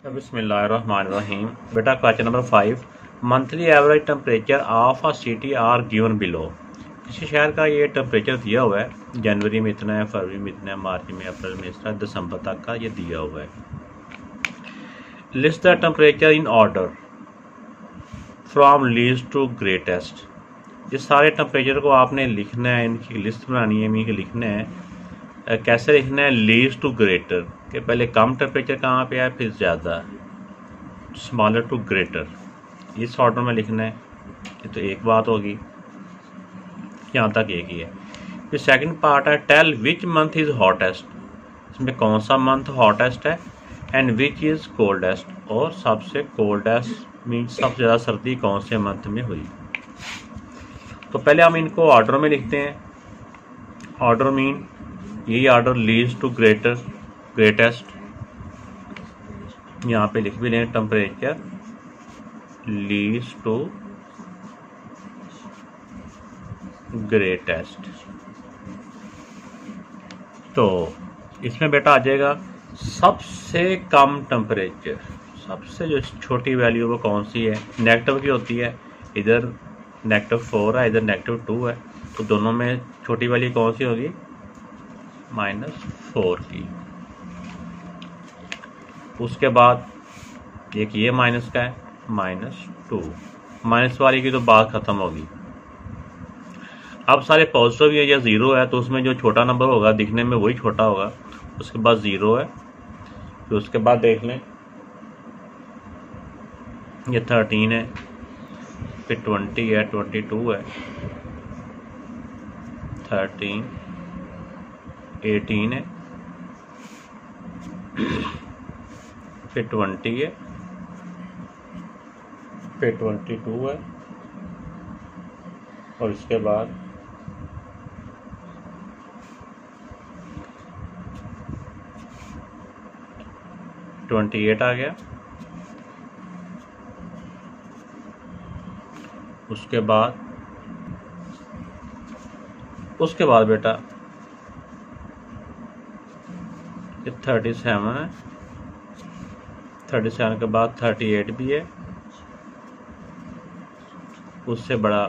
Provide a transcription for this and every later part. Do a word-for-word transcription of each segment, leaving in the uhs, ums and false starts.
बिस्मिल्लाहिर्रहमानिर्रहीम। बेटा question number five, monthly average temperature of a city are given below. किसी शहर का ये टेम्परेचर दिया हुआ है, जनवरी में इतना है, फरवरी में इतना है, मार्च में, अप्रैल में इस तरह, दिसंबर तक का ये दिया हुआ है। List the temperature in order from least to greatest. इस सारे टेम्परेचर को आपने लिखना है, इनकी लिस्ट बनानी है, इनकी लिखना है। कैसे लिखना है? लीस्ट टू ग्रेटर, के पहले कम टेम्परेचर कहाँ पे है, फिर ज़्यादा, स्मॉलर टू ग्रेटर, इस ऑर्डर में लिखना है। ये तो एक बात होगी, यहाँ तक एक ही है। फिर सेकंड पार्ट है, tell which month is hottest. इसमें कौन सा मंथ हॉटेस्ट है, एंड विच इज़ कोल्डेस्ट, और सबसे कोल्डेस्ट मीन सबसे ज़्यादा सर्दी कौन से मंथ में हुई। तो पहले हम इनको ऑर्डर में लिखते हैं। ऑर्डर मीन यही order, least to greater greatest. यहाँ पे लिख भी लें टेम्परेचर लीस्ट टू ग्रेटेस्ट। तो इसमें बेटा आ जाएगा सबसे कम टेम्परेचर। सबसे जो छोटी वैल्यू वो कौन सी है, नेगेटिव की होती है। इधर नेगेटिव फोर है, इधर नेगेटिव टू है, तो दोनों में छोटी वैल्यू कौन सी होगी, माइनस फोर की। उसके बाद एक ये माइनस का है, माइनस टू। माइनस वाली की तो बात खत्म होगी। अब सारे पॉजिटिव है या ज़ीरो है, तो उसमें जो छोटा नंबर होगा दिखने में वही छोटा होगा। उसके बाद ज़ीरो है, फिर उसके बाद देख लें ये थर्टीन है, फिर ट्वेंटी है, ट्वेंटी टू है, थर्टीन, एटीन है, फिर ट्वेंटी है, फिर ट्वेंटी टू है, और इसके बाद ट्वेंटी एट आ गया। उसके बाद उसके बाद बेटा ये थर्टी सेवन है, थर्टी सेवन के बाद थर्टी एट भी है, उससे बड़ा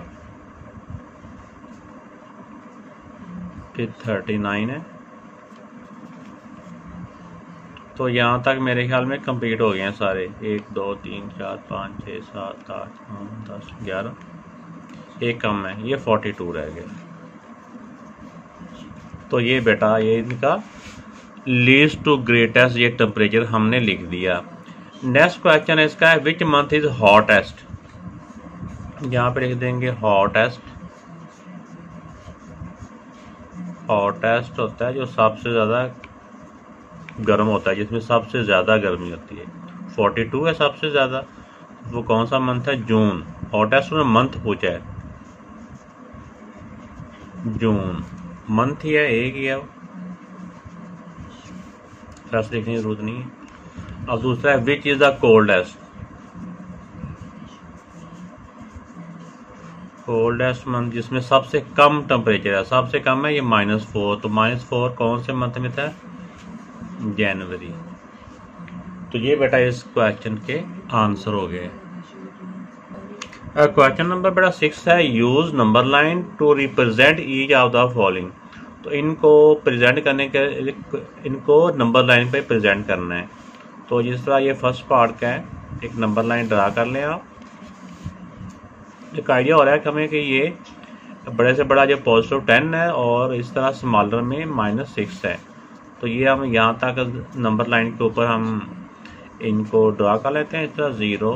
फिर थर्टी नाइन है। तो यहाँ तक मेरे ख्याल में कंप्लीट हो गए हैं सारे। एक दो तीन चार पाँच छः सात आठ नौ दस ग्यारह, एक कम है, ये फोर्टी टू रह गया। तो ये बेटा ये इनका लीस्ट टू ग्रेटेस्ट ये टेम्परेचर हमने लिख दिया। नेक्स्ट क्वेश्चन है इसका है, विच मंथ इज हॉटेस्ट। यहाँ पे लिख देंगे हॉटेस्ट। हॉटेस्ट होता है जो सबसे ज़्यादा गर्म होता है, जिसमें सबसे ज़्यादा गर्मी होती है। फोर्टी टू है सबसे ज़्यादा, वो कौन सा मंथ है, जून। हॉटेस्ट में मंथ पूछा है, जून मंथ ही है, एक ही है, वो प्लस लिखने की जरूरत नहीं है। अब दूसरा है, which is the coldest. Coldest month जिसमें सबसे कम टेम्परेचर है, सबसे कम है ये माइनस फोर। तो माइनस फोर कौन से मंथ में था, जनवरी। तो ये बेटा इस क्वेश्चन के आंसर हो गए। क्वेश्चन नंबर बेटा सिक्स है, use number line to represent each of the following. तो इनको प्रेजेंट करने के इनको नंबर लाइन पे प्रेजेंट करना है। तो जिस तरह ये फर्स्ट पार्ट का है, एक नंबर लाइन ड्रा कर लें आप। एक आइडिया हो रहा है कि हमें कि ये बड़े से बड़ा जो पॉजिटिव टेन है, और इस तरह स्मॉलर में माइनस सिक्स है। तो ये हम यहाँ तक नंबर लाइन के ऊपर हम इनको ड्रा कर लेते हैं। इस तरह ज़ीरो,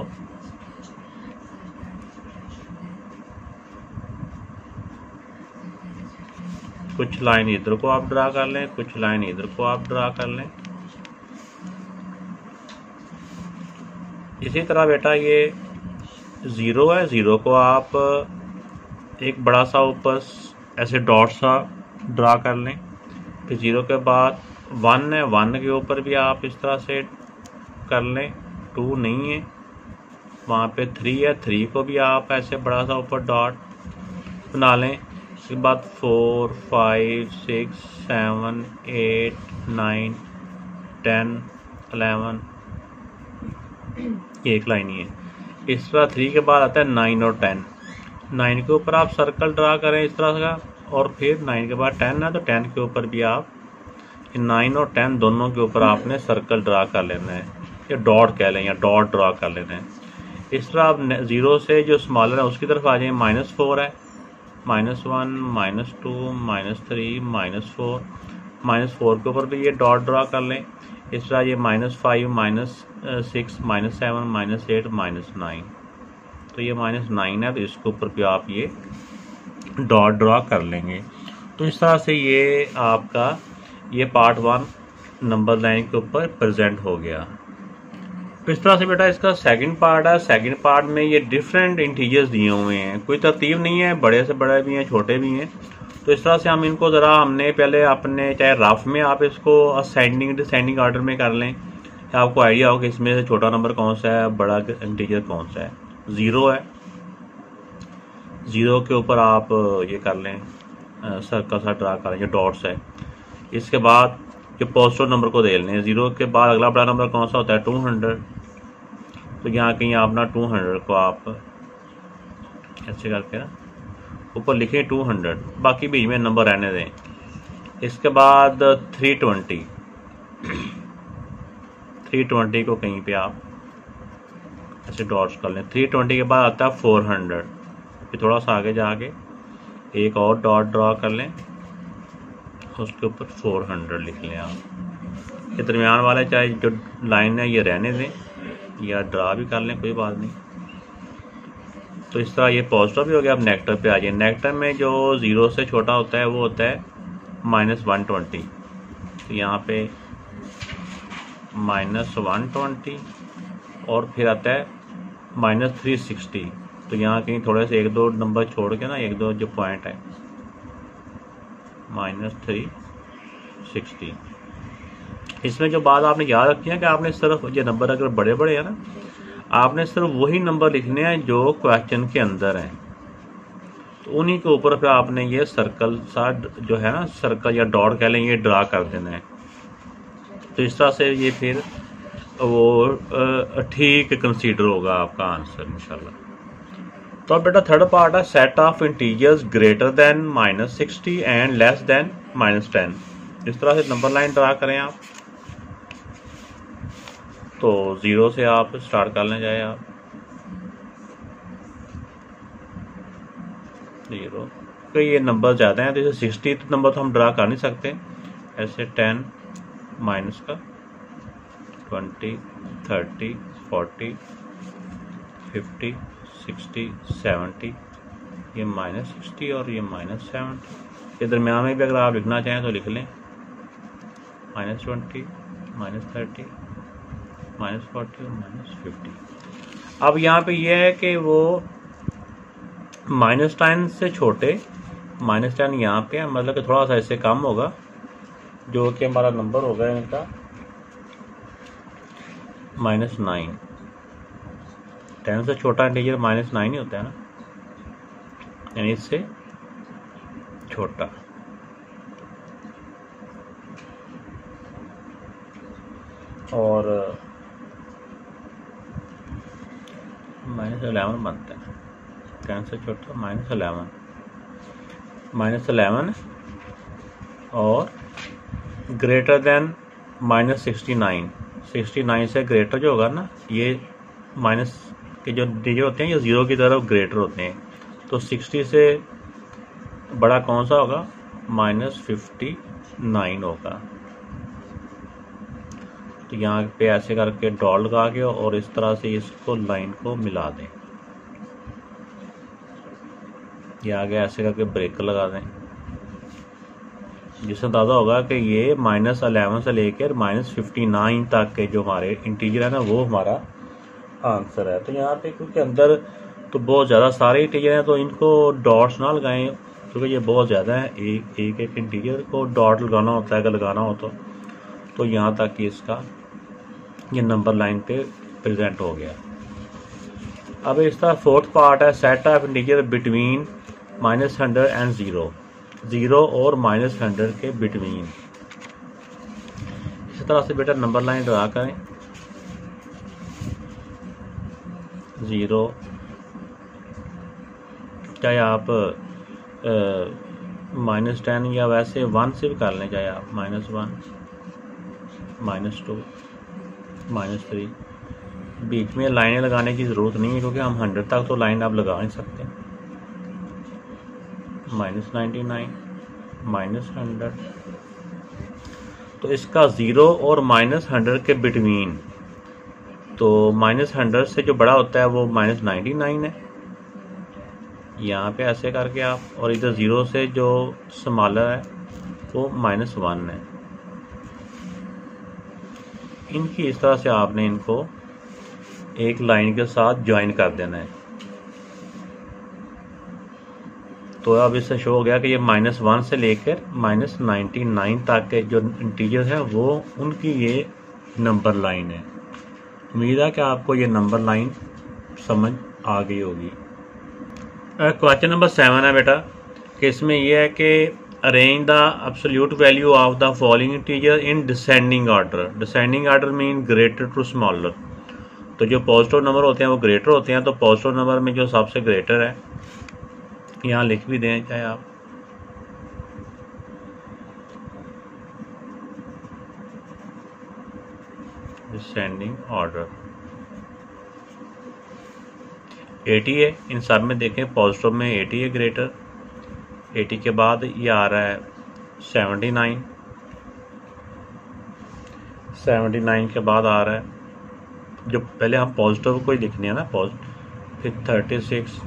कुछ लाइन इधर को आप ड्रा कर लें, कुछ लाइन इधर को आप ड्रा कर लें। इसी तरह बेटा ये ज़ीरो है, ज़ीरो को आप एक बड़ा सा ऊपर ऐसे डॉट सा ड्रा कर लें। फिर ज़ीरो के बाद वन है, वन के ऊपर भी आप इस तरह से कर लें। टू नहीं है, वहाँ पे थ्री है, थ्री को भी आप ऐसे बड़ा सा ऊपर डॉट बना लें। इसके बाद four, five, six, seven, eight, nine, ten, eleven, ये एक लाइन ही है। इस तरह थ्री के बाद आता है नाइन और टेन। नाइन के ऊपर आप सर्कल ड्रा करें इस तरह का, और फिर नाइन के बाद टेन है तो टेन के ऊपर भी आप नाइन और टेन दोनों के ऊपर आपने सर्कल ड्रा कर लेना है, या डॉट कह लें, या डॉट ड्रा कर लेना है। इस तरह आप जीरो से जो स्मॉलर है उसकी तरफ आ जाए। माइनस फोर है, minus one, minus two, minus three, minus four. Minus four के ऊपर भी ये डॉट ड्रा कर लें। इस तरह ये minus five, minus six, minus seven, minus eight, minus nine. तो ये माइनस नाइन है तो इसके ऊपर भी आप ये डॉट ड्रा कर लेंगे। तो इस तरह से ये आपका ये पार्ट वन नंबर लाइन के ऊपर प्रेजेंट हो गया। तो इस तरह से बेटा इसका सेकंड पार्ट है। सेकंड पार्ट में ये डिफरेंट इंटीजर्स दिए हुए हैं, कोई तरतीब नहीं है, बड़े से बड़े भी हैं, छोटे भी हैं। तो इस तरह से हम इनको ज़रा हमने पहले अपने चाहे रफ में आप इसको असेंडिंग डिसेंडिंग ऑर्डर में कर लें, आपको आइडिया हो कि इसमें से छोटा नंबर कौन सा है, बड़ा इंटीजर कौन सा है। ज़ीरो है, ज़ीरो के ऊपर आप ये कर लें सर्कल सा ड्रा करें, ये डॉट्स है। इसके बाद ये पॉजिटिव नंबर को दे लें। ज़ीरो के बाद अगला बड़ा नंबर कौन सा होता है, टू हंड्रेड। तो यहाँ कहीं आप ना टू हंड्रेड को आप ऐसे करके ना ऊपर लिखें टू हंड्रेड, बाकी बीच में नंबर रहने दें। इसके बाद थ्री ट्वेंटी, थ्री ट्वेंटी को कहीं पे आप ऐसे डॉट्स कर लें। थ्री ट्वेंटी के बाद आता है फोर हंड्रेड, फिर थोड़ा सा आगे जाके एक और डॉट ड्रा कर लें, उसके ऊपर फोर हंड्रेड लिख लें आप। ये दरमियान वाले चाहे जो लाइन है ये रहने दें या ड्रा भी कर लें, कोई बात नहीं। तो इस तरह ये पॉजिटिव भी हो गया। अब नेगेटिव पे आ जाए। नेगेटिव में जो ज़ीरो से छोटा होता है वो होता है माइनस वन ट्वेंटी। तो यहाँ पे माइनस वन ट्वेंटी और फिर आता है माइनस थ्री सिक्सटी। तो यहाँ कहीं थोड़े से एक दो नंबर छोड़ के ना, एक दो जो पॉइंट है, माइनस थ्री सिक्सटी। इसमें जो बात आपने याद रखी है कि आपने सिर्फ ये नंबर अगर बड़े बड़े हैं ना, आपने सिर्फ वही नंबर लिखने हैं जो क्वेश्चन के अंदर हैं। तो उन्हीं के ऊपर फिर आपने ये सर्कल सा जो है ना, सर्कल या डॉट कह लें, ये ड्रा कर देना है। तो इस तरह से ये फिर वो ठीक कंसीडर होगा आपका आंसर इंशाल्लाह। तो अब बेटा थर्ड पार्ट है set of integers greater than minus sixty and less than minus ten. इस तरह से नंबर लाइन ड्रा करें आप। तो ज़ीरो से आप स्टार्ट कर लें, जाए आप ज़ीरो। तो ये नंबर ज़्यादा हैं तो इसे सिक्सटी नंबर तो हम ड्रा कर नहीं सकते। ऐसे टेन माइनस का twenty, thirty, forty, fifty, sixty, seventy, ये माइनस सिक्सटी और ये माइनस सेवेंटी। ये दरम्यान में भी अगर आप लिखना चाहें तो लिख लें, minus twenty, minus thirty, minus forty और माइनस फिफ्टी। अब यहाँ पे ये है कि वो माइनस टेन से छोटे, माइनस टेन यहाँ पे है, मतलब कि थोड़ा सा इससे कम होगा, जो कि हमारा नंबर होगा इनका माइनस नाइन। टेन से छोटा इंटीजर माइनस नाइन ही होता है ना, यानी इससे छोटा। और माइनस अलेवन बनता है, टेन से छोटा माइनस अलेवन, माइनस अलेवन और greater than minus sixty nine. Sixty nine से ग्रेटर जो होगा ना, ये माइनस के जो डिजिट होते हैं ये ज़ीरो की तरफ ग्रेटर होते हैं। तो सिक्सटी से बड़ा कौन सा होगा, माइनस फिफ्टी नाइन होगा। तो यहाँ पे ऐसे करके डॉट लगा के और इस तरह से इसको लाइन को मिला दें। ये आगे ऐसे करके ब्रेक लगा दें, जिससे अंदाजा होगा कि ये माइनस अलेवन से लेकर माइनस फिफ्टी नाइन तक के जो हमारे इंटीजर है ना, वो हमारा आंसर है। तो यहाँ पे क्योंकि अंदर तो बहुत ज़्यादा सारे इंटीजर हैं तो इनको डॉट्स ना लगाएं, क्योंकि ये बहुत ज़्यादा है। एक एक एक इंटीजर को डॉट लगाना होता है अगर लगाना हो तो तो यहाँ तक कि इसका ये नंबर लाइन पे प्रेजेंट हो गया। अब इसका फोर्थ पार्ट है set of integer between minus hundred and zero, zero और माइनस हंड्रेड के बिटवीन। इस तरह से बेटा नंबर लाइन ड्रा करें। ज़ीरो, चाहे आप माइनस टेन या वैसे वन से भी कर लें, चाहे आप minus one, minus two, minus three. बीच में लाइनें लगाने की ज़रूरत नहीं है क्योंकि हम हंड्रेड तक तो लाइन आप लगा नहीं सकते। Minus ninety nine, minus hundred, तो इसका ज़ीरो और माइनस हंड्रेड के बिटवीन, तो माइनस हंड्रेड से जो बड़ा होता है वो माइनस नाइन्टी नाइन है, यहाँ पे ऐसे करके आप, और इधर ज़ीरो से जो स्मॉलर है वो माइनस वन है। इनकी इस तरह से आपने इनको एक लाइन के साथ ज्वाइन कर देना है। तो अब इससे शो हो गया कि ये माइनस वन से लेकर माइनस नाइन्टी नाइन तक के जो इंटीजर है वो उनकी ये नंबर लाइन है। उम्मीद है कि आपको ये नंबर लाइन समझ आ गई होगी। क्वेश्चन नंबर सेवन है बेटा, कि इसमें यह है कि arrange the absolute value of the following integer in descending order. Descending order mean greater to smaller. तो जो पॉजिटिव नंबर होते हैं वो ग्रेटर होते हैं, तो पॉजिटिव नंबर में जो सबसे ग्रेटर है यहाँ लिख भी दें चाहे आप। डिसेंडिंग ऑर्डर एटी है, इन सब में देखें पॉजिटिव में एटी है ग्रेटर, एटी के बाद ये आ रहा है सेवेंटी नाइन, सेवेंटी नाइन के बाद आ रहा है, जो पहले हम पॉजिटिव को ही लिखने हैं ना पॉजिटिव, फिर थर्टी सिक्स,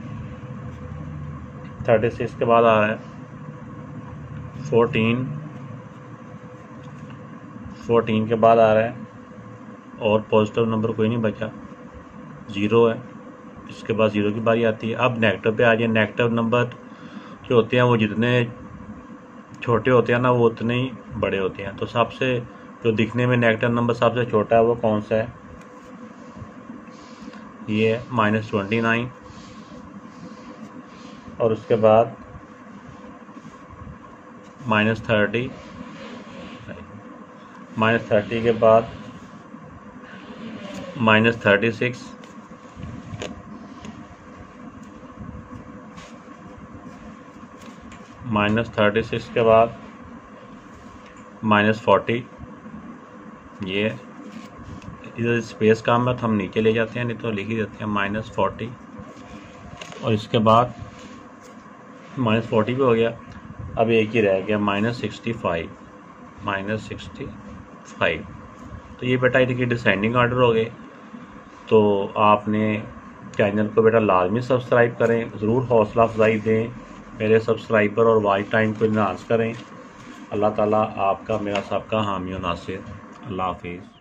थर्टी सिक्स के बाद आ रहा है फोर्टीन, फोर्टीन के बाद आ रहा है, और पॉजिटिव नंबर कोई नहीं बचा, ज़ीरो है, इसके बाद ज़ीरो की बारी आती है। अब नेगेटिव पे आ जाए। नेगेटिव नंबर जो होते हैं वो जितने छोटे होते हैं ना वो उतने ही बड़े होते हैं। तो सबसे जो दिखने में नेगेटिव नंबर सबसे छोटा है वो कौन सा है, ये है माइनस ट्वेंटी नाइन, और उसके बाद माइनस थर्टी, माइनस थर्टी के बाद minus thirty six, minus thirty six के बाद माइनस फोर्टी, ये इधर स्पेस काम है तो हम नीचे ले जाते हैं, नहीं तो लिख ही देते हैं माइनस फोर्टी, और इसके बाद माइनस फोर्टी भी हो गया। अब एक ही रह गया minus sixty five, minus sixty five. तो ये बेटा इनके डिसेंडिंग ऑर्डर हो गए। तो आपने चैनल को बेटा लाजमी सब्सक्राइब करें, ज़रूर हौसला अफजाई दें मेरे सब्सक्राइबर, और वॉच टाइम को इन्हांस करें। अल्लाह ताला आपका मेरा सबका हामी और नासिर। अल्लाह हाफिज़।